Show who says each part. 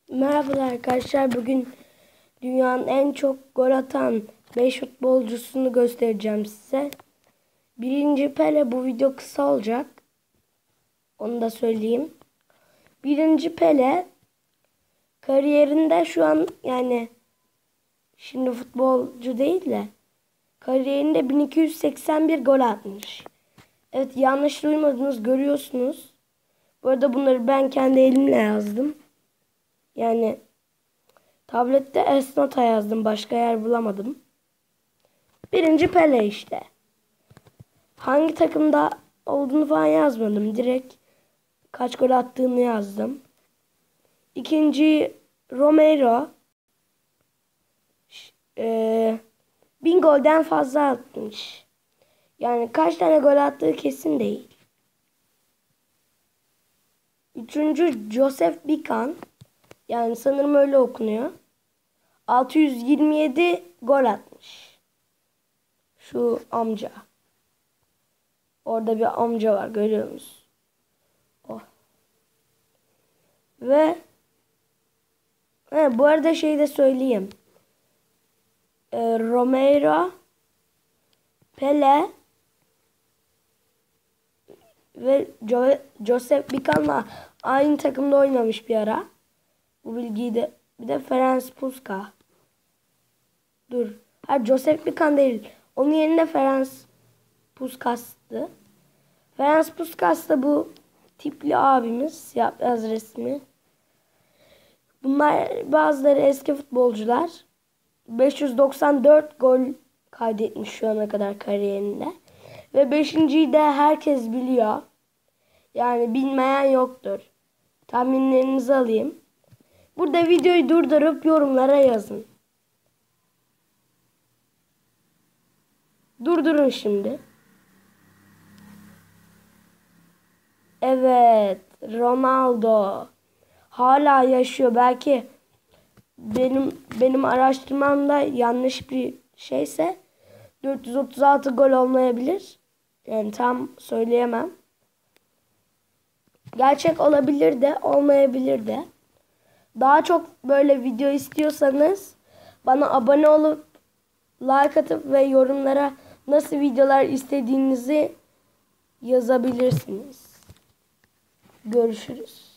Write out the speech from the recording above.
Speaker 1: Merhabalar arkadaşlar. Bugün dünyanın en çok gol atan 5 futbolcusunu göstereceğim size. Birinci Pele, bu video kısa olacak. Onu da söyleyeyim. Birinci Pele kariyerinde şu an şimdi futbolcu değil de kariyerinde 1281 gol atmış. Evet, yanlış duymadınız, görüyorsunuz. Bu arada bunları ben kendi elimle yazdım. Tablette Esnota yazdım. Başka yer bulamadım. Birinci Pele işte. Hangi takımda olduğunu falan yazmadım. Direkt kaç gol attığını yazdım. İkinci Romero. 1000 golden fazla atmış. Yani kaç tane gol attığı kesin değil. Üçüncü Joseph Bican. Yani sanırım öyle okunuyor. 627 gol atmış. Şu amca. Orada bir amca var, görüyor musun? Oh. Ve bu arada şey de söyleyeyim. Romero, Pele ve Joseph Bican'la aynı takımda oynamış bir ara. Bu bilgiyi de bir de Ferenc Puskás. Joseph Bican değil. Onun yerine Ferenc Puskás'tı. Ferenc Puskás da bu tipli abimiz. Siyah beyaz resmi. Bunlar bazıları eski futbolcular. 594 gol kaydetmiş şu ana kadar kariyerinde. Ve 5.'yi de herkes biliyor. Yani bilmeyen yoktur. Tahminlerinizi alayım. Burada videoyu durdurup yorumlara yazın. Durdurun şimdi. Evet, Ronaldo hala yaşıyor. Belki benim araştırmamda yanlış bir şeyse 436 gol olmayabilir. Yani tam söyleyemem. Gerçek olabilir de olmayabilir de. Daha çok böyle video istiyorsanız bana abone olup like atıp ve yorumlara nasıl videolar istediğinizi yazabilirsiniz. Görüşürüz.